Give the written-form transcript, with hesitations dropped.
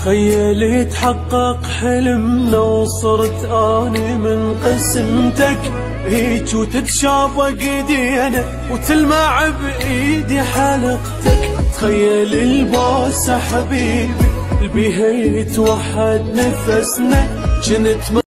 تخيل يتحقق حلمنا وصرت اني من قسمتك، هيج وتتشابق ايدينا وتلمع بايدي حلقتك. تخيل البوسه حبيبي اللي بيها يتوحد نفسنا، جنت